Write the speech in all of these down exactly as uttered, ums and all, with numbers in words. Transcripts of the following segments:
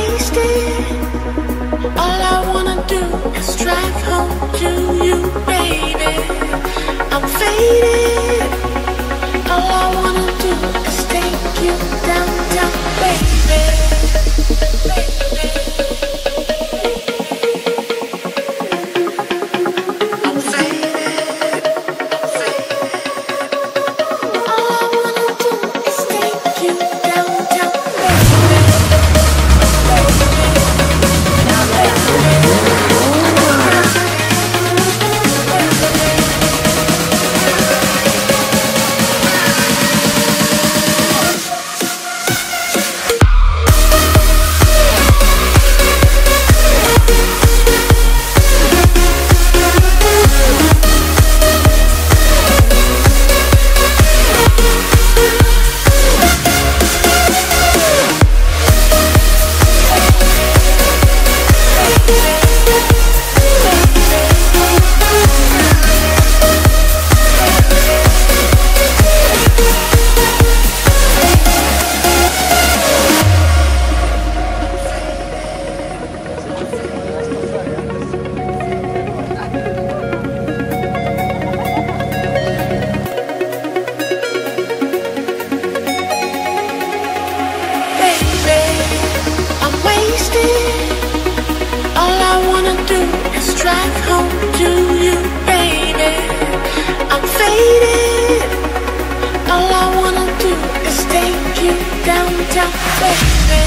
wasted. All I wanna do is drive home to you, baby. I'm faded. All I wanna do is take you downtown, baby. I'm faded. I'm faded. All I wanna do is take you downtown, baby. Drive home to you, baby. I'm faded. All I wanna do is take you downtown, baby.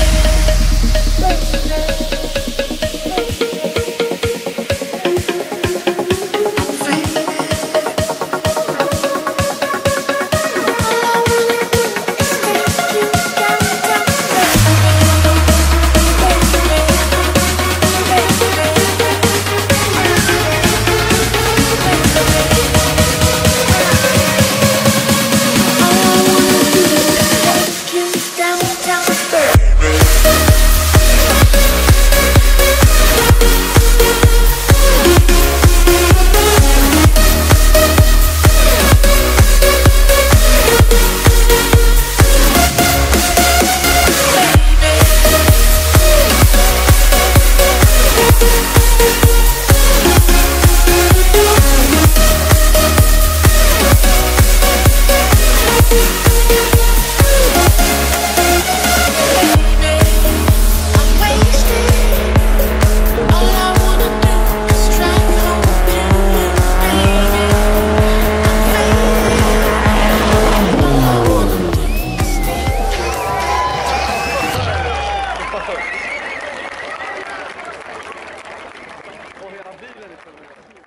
Och hela bilen är full.